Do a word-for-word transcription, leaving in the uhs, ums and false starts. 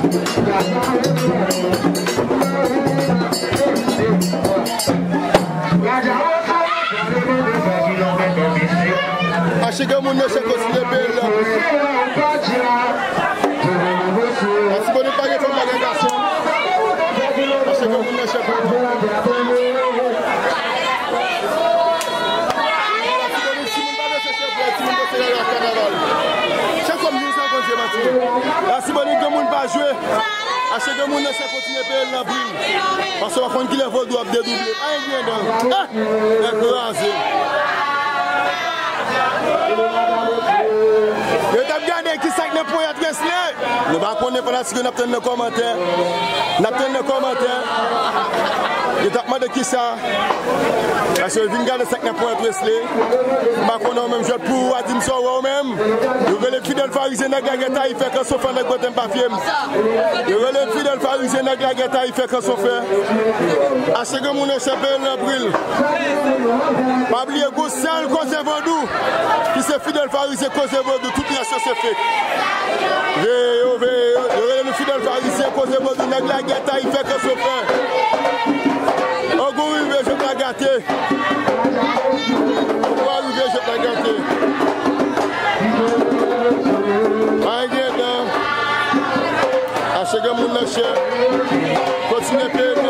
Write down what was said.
Achei que o mundo não se conseguiu ver lá. Se você paga para uma delegação, achei que o mundo não se la Simone que moun pas jouer. À ce que moun ne sait continuer payer la brille. Parce qu'on va qu'il est vaudou à dédoubler. Ah, il vient donc. Ah, écrasé. Je t'ai regardé qui sac n'est pour y adresser. Nous va connaître pendant ce que nous avons dans les commentaires. Nous avons dans les commentaires. Je t'ai demandé qui ça. Parce que Vinn garde sac n'est pour adresser. Je vais même jouer pour Adim Sowa même. Je vais les fidèles pharisiens dans la guetta, il fait que son frère ne goûte pas fier. Je vais les fidèles pharisiens dans la guetta, il fait que son frère. À ce que mon échappé le brille. Pas oublier que seul cause vaudou. Qui c'est fidèle pharisien cause vaudou, toute nation c'est fait. Véo, véo, je vais les fidèles pharisiens cause vaudou dans la guetta, il fait que son frère. Ogou, je vais te gâter. Ogou, arriver, je vais te gâter. Aïe, à ce que mon cher, continuez à payer.